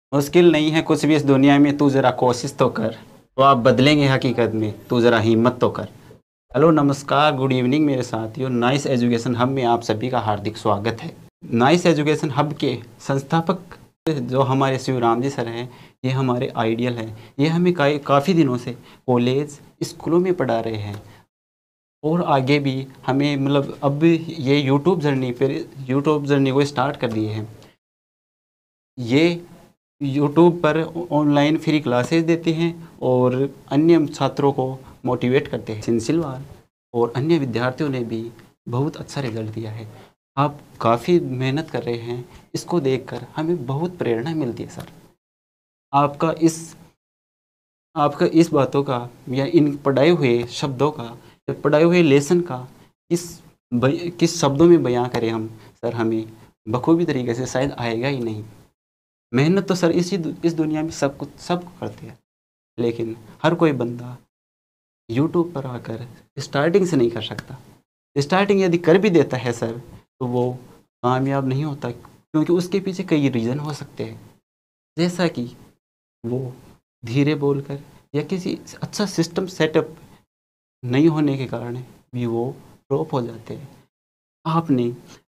मुश्किल नहीं है कुछ भी इस दुनिया में, तू ज़रा कोशिश तो कर, तो आप बदलेंगे हकीकत में, तू ज़रा हिम्मत तो कर। हेलो नमस्कार गुड इवनिंग मेरे साथियों, नाइस एजुकेशन हब में आप सभी का हार्दिक स्वागत है। नाइस एजुकेशन हब के संस्थापक जो हमारे शिवराम जी सर हैं, ये हमारे आइडियल हैं। ये हमें काफ़ी दिनों से कॉलेज स्कूलों में पढ़ा रहे हैं और आगे भी हमें मतलब अब ये यूट्यूब जर्नी को स्टार्ट कर दिए हैं। ये यूट्यूब पर ऑनलाइन फ्री क्लासेस देते हैं और अन्य छात्रों को मोटिवेट करते हैं। सिलसिलवार और अन्य विद्यार्थियों ने भी बहुत अच्छा रिजल्ट दिया है। आप काफ़ी मेहनत कर रहे हैं, इसको देखकर हमें बहुत प्रेरणा मिलती है सर। आपका इस बातों का या इन पढ़ाए हुए शब्दों का या पढ़ाए हुए लेसन का किस शब्दों में बयां करें हम सर, हमें बखूबी तरीके से शायद आएगा ही नहीं। मेहनत तो सर इस दुनिया में सब करते हैं, लेकिन हर कोई बंदा यूट्यूब पर आकर स्टार्टिंग से नहीं कर सकता। स्टार्टिंग यदि कर भी देता है सर, तो वो कामयाब नहीं होता, क्योंकि उसके पीछे कई रीज़न हो सकते हैं। जैसा कि वो धीरे बोलकर या किसी अच्छा सिस्टम सेटअप नहीं होने के कारण भी वो ड्रॉप हो जाते हैं। आपने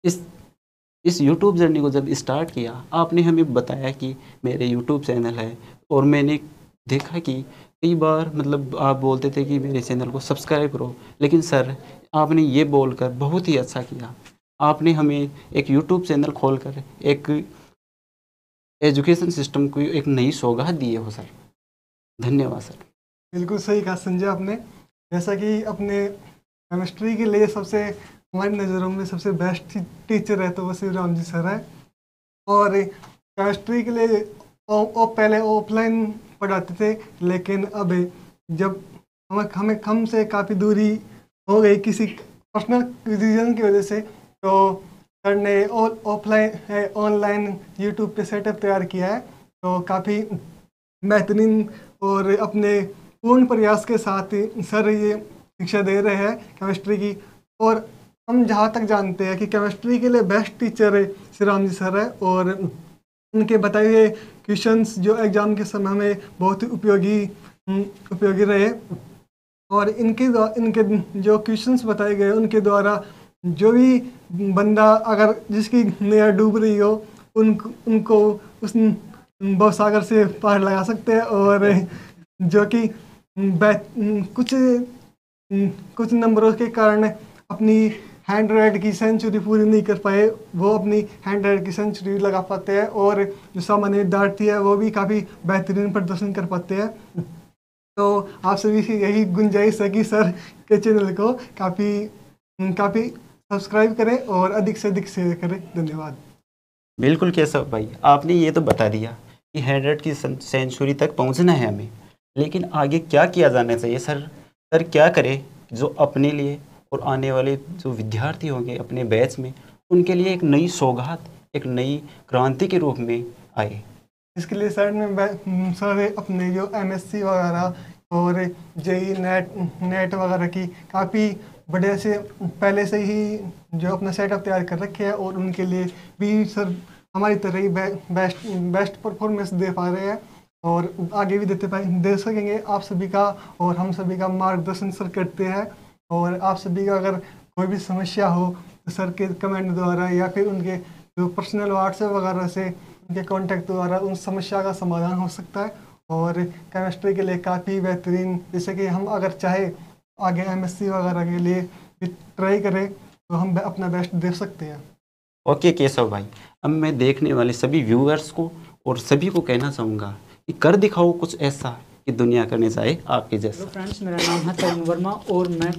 इस यूट्यूब जर्नी को जब स्टार्ट किया, आपने हमें बताया कि मेरे यूट्यूब चैनल है, और मैंने देखा कि कई बार मतलब आप बोलते थे कि मेरे चैनल को सब्सक्राइब करो, लेकिन सर आपने ये बोलकर बहुत ही अच्छा किया। आपने हमें एक यूट्यूब चैनल खोलकर एक एजुकेशन सिस्टम को एक नई सौगात दी है सर। धन्यवाद सर। बिल्कुल सही कहा संजय आपने। जैसा कि अपने केमिस्ट्री के लिए हमारी नज़रों में सबसे बेस्ट टीचर है तो वो शिवराम जी सर है। और केमिस्ट्री के लिए पहले ऑफलाइन पढ़ाते थे, लेकिन अब जब हमें हमसे काफ़ी दूरी हो गई किसी पर्सनल रीज़न की वजह से, तो सर ने ऑनलाइन यूट्यूब पे सेटअप तैयार किया है। तो काफ़ी बेहतरीन और अपने पूर्ण प्रयास के साथ सर ये शिक्षा दे रहे हैं केमिस्ट्री की। और हम जहाँ तक जानते हैं कि केमिस्ट्री के लिए best teacher Shriram ji sir है, और उनके बताए हुए क्वेश्चंस जो एग्ज़ाम के समय में बहुत ही उपयोगी रहे। और इनके जो क्वेश्चंस बताए गए उनके द्वारा जो भी बंदा अगर जिसकी नया डूब रही हो उनको उस भवसागर से पार लगा सकते हैं। और जो कि कुछ नंबरों के कारण अपनी 100 की सेंचुरी पूरी नहीं कर पाए, वो अपनी 100 की सेंचुरी लगा पाते हैं। और जो सामान्य विद्यार्थी है वो भी काफ़ी बेहतरीन प्रदर्शन कर पाते हैं। तो आप सभी से यही गुंजाइश है कि सर के चैनल को काफ़ी सब्सक्राइब करें और अधिक से अधिक शेयर करें। धन्यवाद। बिल्कुल केशव भाई, आपने ये तो बता दिया कि 100 की सेंचुरी तक पहुंचना है हमें, लेकिन आगे क्या किया जाना चाहिए सर? सर क्या करें जो अपने लिए और आने वाले जो विद्यार्थी होंगे अपने बैच में, उनके लिए एक नई सौगात, एक नई क्रांति के रूप में आए? इसके लिए सर ने सारे अपने जो MSc वगैरह और जेई नेट वगैरह की काफ़ी बढ़िया से पहले से ही जो अपना सेटअप तैयार कर रखे हैं, और उनके लिए भी सर हमारी तरह ही बेस्ट परफॉर्मेंस दे पा रहे हैं और आगे भी दे सकेंगे। आप सभी का और हम सभी का मार्गदर्शन सर करते हैं। और आप सभी का अगर कोई भी समस्या हो तो सर के कमेंट द्वारा या फिर उनके जो पर्सनल व्हाट्सएप वगैरह से उनके कांटेक्ट द्वारा उन समस्या का समाधान हो सकता है। और केमिस्ट्री के लिए काफ़ी बेहतरीन, जैसे कि हम अगर चाहे आगे MSc वगैरह के लिए ट्राई करें तो हम अपना बेस्ट दे सकते हैं। ओके केशव भाई, अब मैं देखने वाले सभी व्यूअर्स को और सभी को कहना चाहूँगा कि कर दिखाओ कुछ ऐसा कि दुनिया करने जाए आपके जैसा। हेलो फ्रेंड्स, मेरा नाम है तरुण वर्मा और मैं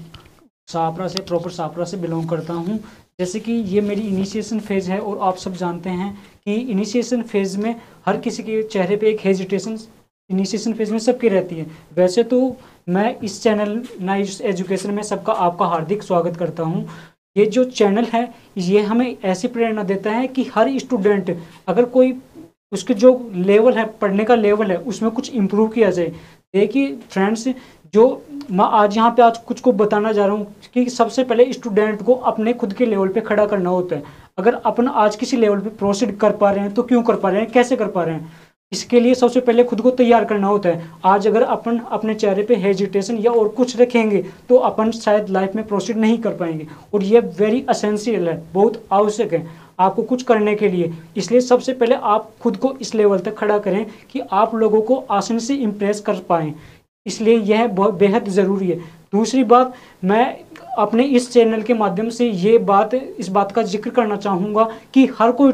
प्रॉपर सापरा से बिलोंग करता हूँ। जैसे कि ये मेरी इनिशिएशन फेज़ है और आप सब जानते हैं कि इनिशिएशन फेज़ में हर किसी के चेहरे पे एक हेजिटेशन इनिशिएशन फेज़ में सबकी रहती है। वैसे तो मैं इस चैनल नाइस एजुकेशन में आपका हार्दिक स्वागत करता हूँ। ये जो चैनल है ये हमें ऐसी प्रेरणा देता है कि हर स्टूडेंट अगर कोई उसके जो लेवल है, पढ़ने का लेवल है, उसमें कुछ इम्प्रूव किया जाए। देखिए फ्रेंड्स, जो मैं आज कुछ को बताना जा रहा हूँ कि सबसे पहले स्टूडेंट को अपने खुद के लेवल पे खड़ा करना होता है। अगर अपन आज किसी लेवल पे प्रोसीड कर पा रहे हैं तो क्यों कर पा रहे हैं, कैसे कर पा रहे हैं। इसके लिए सबसे पहले खुद को तैयार करना होता है। आज अगर अपन अपने चेहरे पे हेजिटेशन या और कुछ रखेंगे तो अपन शायद लाइफ में प्रोसीड नहीं कर पाएंगे, और ये वेरी असेंशियल है, बहुत आवश्यक है आपको कुछ करने के लिए। इसलिए सबसे पहले आप खुद को इस लेवल तक खड़ा करें कि आप लोगों को आसानी से इम्प्रेस कर पाएँ, इसलिए यह बहुत बेहद ज़रूरी है। दूसरी बात, मैं अपने इस चैनल के माध्यम से इस बात का जिक्र करना चाहूँगा कि हर कोई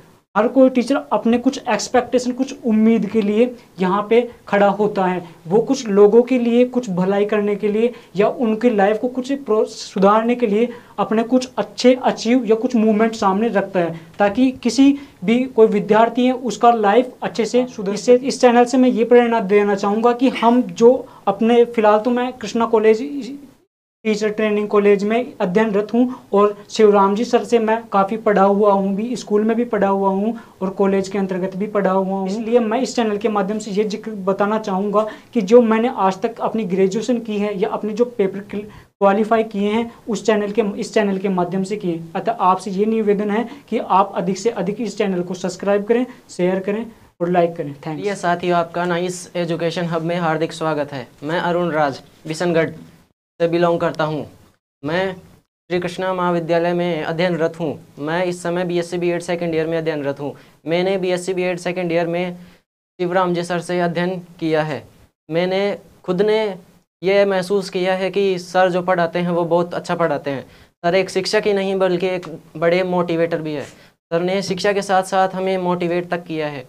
टीचर अपने कुछ एक्सपेक्टेशन, कुछ उम्मीद के लिए यहाँ पे खड़ा होता है। वो कुछ लोगों के लिए, कुछ भलाई करने के लिए या उनकी लाइफ को कुछ सुधारने के लिए अपने कुछ अच्छे अचीव या कुछ मूवमेंट सामने रखता है, ताकि किसी भी कोई विद्यार्थी है उसका लाइफ अच्छे से सुधर। इस चैनल से मैं ये प्रेरणा देना चाहूँगा कि हम जो अपने, फिलहाल तो मैं Krishna college teacher training college में अध्ययनरत हूँ, और शिवराम जी सर से मैं काफ़ी पढ़ा हुआ हूँ, भी स्कूल में भी पढ़ा हुआ हूँ और कॉलेज के अंतर्गत भी पढ़ा हुआ हूँ। इसलिए मैं इस चैनल के माध्यम से ये जिक्र बताना चाहूँगा कि जो मैंने आज तक अपनी ग्रेजुएशन की है या अपने जो पेपर क्वालिफाई किए हैं इस चैनल के माध्यम से किए। अतः आपसे ये निवेदन है कि आप अधिक से अधिक इस चैनल को सब्सक्राइब करें, शेयर करें और लाइक करें। थैंक्स। ये साथियों, आपका नाइस एजुकेशन हब में हार्दिक स्वागत है। मैं अरुण राज बिशनगढ़ से बिलोंग करता हूँ। मैं श्री कृष्णा महाविद्यालय में अध्ययनरत हूँ। मैं इस समय बीएससी बीएड सेकेंड ईयर में अध्ययनरत हूँ। मैंने बीएससी बीएड सेकेंड ईयर में शिवराम जी सर से अध्ययन किया है। मैंने खुद ने यह महसूस किया है कि सर जो पढ़ाते हैं वो बहुत अच्छा पढ़ाते हैं। सर एक शिक्षक ही नहीं बल्कि एक बड़े मोटिवेटर भी है। सर ने शिक्षा के साथ साथ हमें मोटिवेट तक किया है।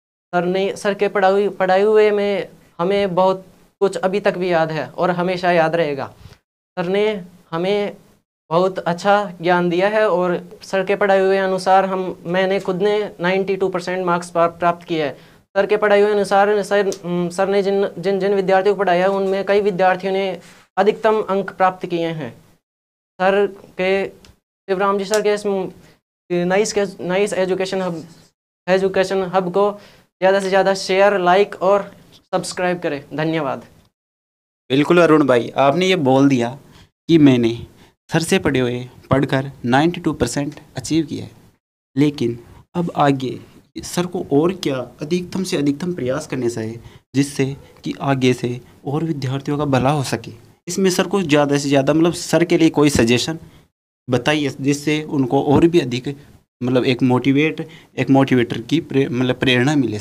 सर के पढ़ाई हुए में हमें बहुत कुछ अभी तक भी याद है और हमेशा याद रहेगा। सर ने हमें बहुत अच्छा ज्ञान दिया है और सर के पढ़ाए हुए अनुसार मैंने खुद ने 92% मार्क्स प्राप्त किए हैं। सर के पढ़ाए हुए अनुसार सर ने जिन विद्यार्थियों को पढ़ाया उनमें कई विद्यार्थियों ने अधिकतम अंक प्राप्त किए हैं। सर के शिवराम जी सर के नाइस एजुकेशन हब को ज़्यादा से ज़्यादा शेयर, लाइक और सब्सक्राइब करें। धन्यवाद। बिल्कुल अरुण भाई, आपने ये बोल दिया कि मैंने सर से पढ़कर 92% अचीव किया है, लेकिन अब आगे सर को और क्या अधिकतम से अधिकतम प्रयास करने चाहिए जिससे कि आगे से और विद्यार्थियों का भला हो सके। इसमें सर को ज़्यादा से ज़्यादा सर के लिए कोई सजेशन बताइए जिससे उनको और भी अधिक एक मोटिवेटर की प्रेरणा मिले।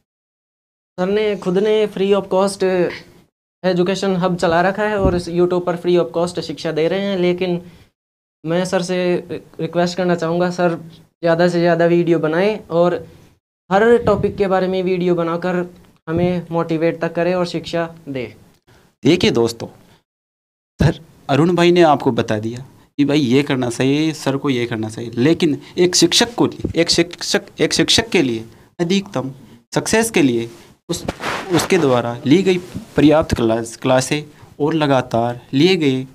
सर ने खुद ने free of cost education hub चला रखा है और यूट्यूब पर फ्री ऑफ कॉस्ट शिक्षा दे रहे हैं, लेकिन मैं सर से रिक्वेस्ट करना चाहूँगा सर ज़्यादा से ज़्यादा वीडियो बनाएं और हर टॉपिक के बारे में वीडियो बनाकर हमें मोटिवेट तक करें और शिक्षा दे। देखिए दोस्तों, सर अरुण भाई ने आपको बता दिया कि भाई ये करना चाहिए, सर को ये करना चाहिए, लेकिन एक शिक्षक के लिए अधिकतम सक्सेस के लिए उसके द्वारा ली गई पर्याप्त क्लासें और लगातार लिए गए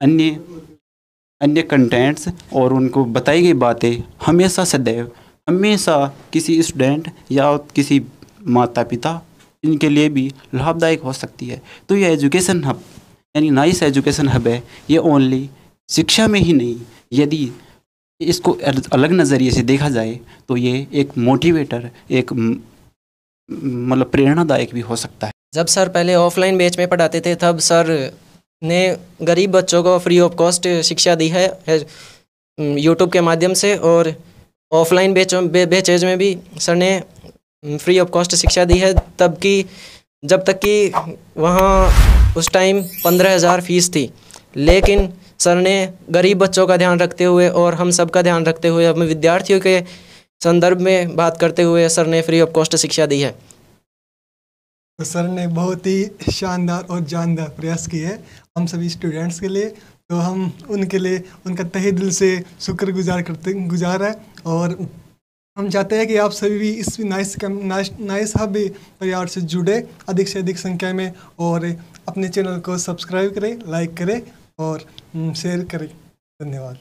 अन्य कंटेंट्स और उनको बताई गई बातें हमेशा किसी स्टूडेंट या किसी माता पिता इनके लिए भी लाभदायक हो सकती है। तो ये एजुकेशन हब यानी नाइस एजुकेशन हब है, ये ओनली शिक्षा में ही नहीं, यदि इसको अलग नज़रिए से देखा जाए तो ये एक मोटिवेटर, एक प्रेरणादायक भी हो सकता है। जब सर पहले ऑफलाइन बैच में पढ़ाते थे तब सर ने गरीब बच्चों को फ्री ऑफ कॉस्ट शिक्षा दी है यूट्यूब के माध्यम से, और ऑफलाइन बैचेज में भी सर ने फ्री ऑफ कॉस्ट शिक्षा दी है जब तक कि वहाँ उस टाइम 15,000 फीस थी। लेकिन सर ने गरीब बच्चों का ध्यान रखते हुए और हम सब का ध्यान रखते हुए अपने विद्यार्थियों के संदर्भ में बात करते हुए सर ने फ्री ऑफ कॉस्ट शिक्षा दी है। तो सर ने बहुत ही शानदार और जानदार प्रयास किए हैं हम सभी स्टूडेंट्स के लिए, तो हम उनके लिए उनका तहे दिल से शुक्रगुजार है और हम चाहते हैं कि आप सभी भी इस नाइस हब परिवार से जुड़े अधिक से अधिक संख्या में और अपने चैनल को सब्सक्राइब करें, लाइक करें और शेयर करें। धन्यवाद।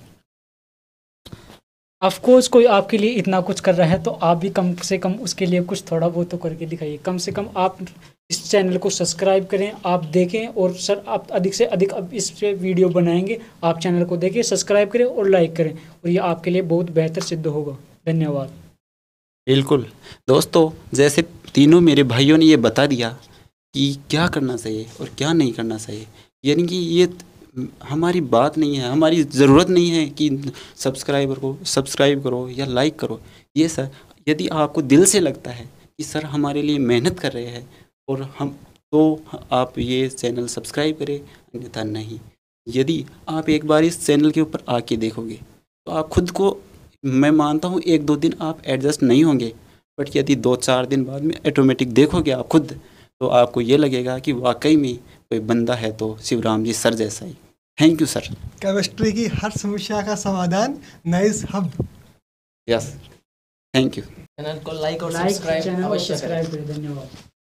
ऑफ कोर्स कोई आपके लिए इतना कुछ कर रहा है तो आप भी कम से कम उसके लिए कुछ थोड़ा बहुत तो करके दिखाइए। कम से कम आप इस चैनल को सब्सक्राइब करें, आप देखें और सर आप अधिक से अधिक अब इस पे वीडियो बनाएंगे, आप चैनल को देखें, सब्सक्राइब करें और लाइक करें और ये आपके लिए बहुत बेहतर सिद्ध होगा। धन्यवाद। बिल्कुल दोस्तों, जैसे तीनों मेरे भाइयों ने ये बता दिया कि क्या करना चाहिए और क्या नहीं करना चाहिए। यानी कि ये हमारी बात नहीं है, हमारी ज़रूरत नहीं है कि सब्सक्राइबर को सब्सक्राइब करो या लाइक करो। ये सर यदि आपको दिल से लगता है कि सर हमारे लिए मेहनत कर रहे हैं और हम, तो आप ये चैनल सब्सक्राइब करें, अन्यथा नहीं। यदि आप एक बार इस चैनल के ऊपर आके देखोगे तो आप खुद को, मैं मानता हूँ 1-2 दिन आप एडजस्ट नहीं होंगे, बट यदि 2-4 दिन बाद में ऑटोमेटिक देखोगे आप खुद, तो आपको ये लगेगा कि वाकई में कोई बंदा है तो शिवराम जी सर जैसा ही। Thank you sir. केमिस्ट्री की हर समस्या का समाधान nice hub. Yes, thank you. Channel को लाइक और लाइक सब्सक्राइब चैनल और अवश्य करें। सब्सक्राइब करें। धन्यवाद।